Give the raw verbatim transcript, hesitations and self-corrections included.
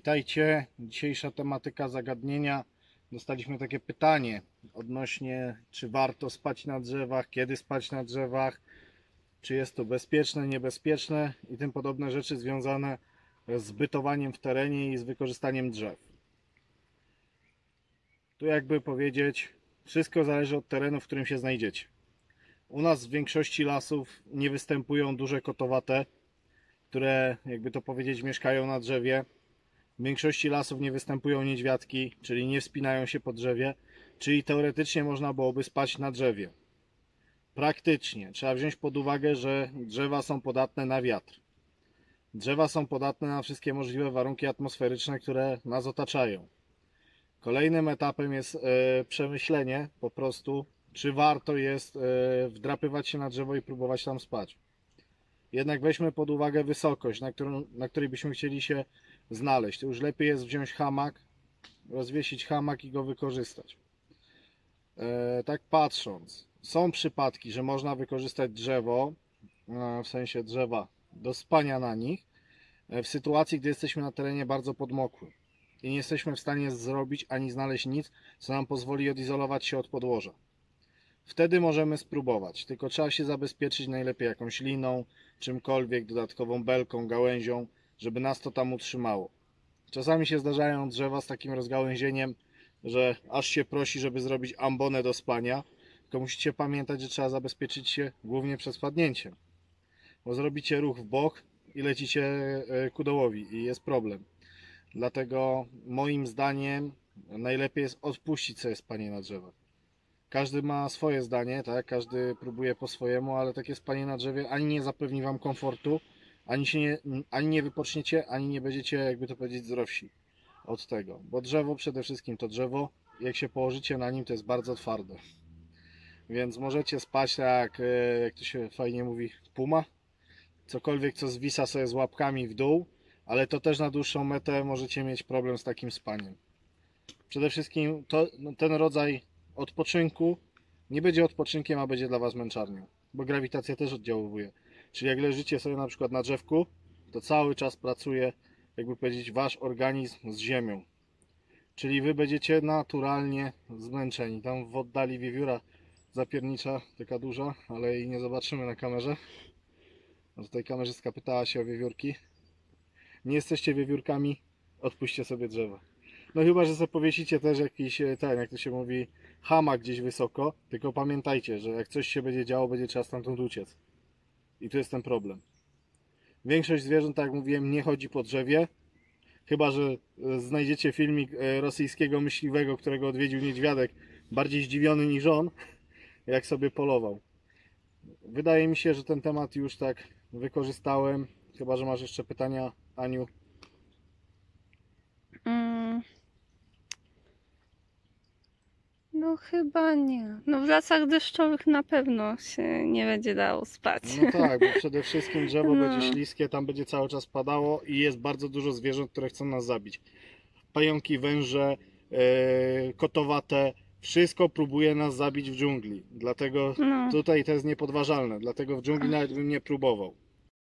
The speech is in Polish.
Witajcie. Dzisiejsza tematyka zagadnienia. Dostaliśmy takie pytanie odnośnie, czy warto spać na drzewach, kiedy spać na drzewach, czy jest to bezpieczne, niebezpieczne i tym podobne rzeczy związane z bytowaniem w terenie i z wykorzystaniem drzew. Tu jakby powiedzieć, wszystko zależy od terenu, w którym się znajdziecie. U nas w większości lasów nie występują duże kotowate, które, jakby to powiedzieć, mieszkają na drzewie. W większości lasów nie występują niedźwiadki, czyli nie wspinają się po drzewie, czyli teoretycznie można byłoby spać na drzewie. Praktycznie trzeba wziąć pod uwagę, że drzewa są podatne na wiatr. Drzewa są podatne na wszystkie możliwe warunki atmosferyczne, które nas otaczają. Kolejnym etapem jest e, przemyślenie po prostu, czy warto jest e, wdrapywać się na drzewo i próbować tam spać. Jednak weźmy pod uwagę wysokość, na, którą, na której byśmy chcieli się znaleźć. To już lepiej jest wziąć hamak, rozwiesić hamak i go wykorzystać. E, tak patrząc, są przypadki, że można wykorzystać drzewo, e, w sensie drzewa, do spania na nich, e, w sytuacji, gdy jesteśmy na terenie bardzo podmokłym i nie jesteśmy w stanie zrobić ani znaleźć nic, co nam pozwoli odizolować się od podłoża. Wtedy możemy spróbować, tylko trzeba się zabezpieczyć najlepiej jakąś liną, czymkolwiek, dodatkową belką, gałęzią, żeby nas to tam utrzymało. Czasami się zdarzają drzewa z takim rozgałęzieniem, że aż się prosi, żeby zrobić ambonę do spania, tylko musicie pamiętać, że trzeba zabezpieczyć się głównie przed spadnięciem, bo zrobicie ruch w bok i lecicie ku dołowi i jest problem. Dlatego moim zdaniem najlepiej jest odpuścić sobie spanie na drzewach. Każdy ma swoje zdanie, tak? Każdy próbuje po swojemu, ale takie spanie na drzewie ani nie zapewni wam komfortu, ani, się nie, ani nie wypoczniecie, ani nie będziecie, jakby to powiedzieć, zdrowsi od tego. Bo drzewo przede wszystkim to drzewo, jak się położycie na nim, to jest bardzo twarde. Więc możecie spać tak, jak to się fajnie mówi, puma. Cokolwiek, co zwisa sobie z łapkami w dół, ale to też na dłuższą metę możecie mieć problem z takim spaniem. Przede wszystkim to, no, ten rodzaj odpoczynku nie będzie odpoczynkiem, a będzie dla was męczarnią, bo grawitacja też oddziałuje. Czyli jak leżycie sobie na przykład na drzewku, to cały czas pracuje, jakby powiedzieć, wasz organizm z ziemią. Czyli wy będziecie naturalnie zmęczeni. Tam w oddali wiewióra zapiernicza, taka duża, ale jej nie zobaczymy na kamerze. A tutaj kamerzystka pytała się o wiewiórki. Nie jesteście wiewiórkami, odpuśćcie sobie drzewa. No chyba, że sobie powiesicie też jakiś, ten, jak to się mówi, hamak gdzieś wysoko, tylko pamiętajcie, że jak coś się będzie działo, będzie trzeba stamtąd uciec. I tu jest ten problem. Większość zwierząt, tak jak mówiłem, nie chodzi po drzewie, chyba że znajdziecie filmik rosyjskiego myśliwego, którego odwiedził niedźwiadek, bardziej zdziwiony niż on, jak sobie polował. Wydaje mi się, że ten temat już tak wykorzystałem, chyba że masz jeszcze pytania, Aniu. Mm. No chyba nie. No w lasach deszczowych na pewno się nie będzie dało spać. No tak, bo przede wszystkim drzewo No. będzie śliskie, tam będzie cały czas padało i jest bardzo dużo zwierząt, które chcą nas zabić. Pająki, węże, yy, kotowate, wszystko próbuje nas zabić w dżungli. Dlatego No. tutaj to jest niepodważalne, dlatego w dżungli nawet bym nie próbował.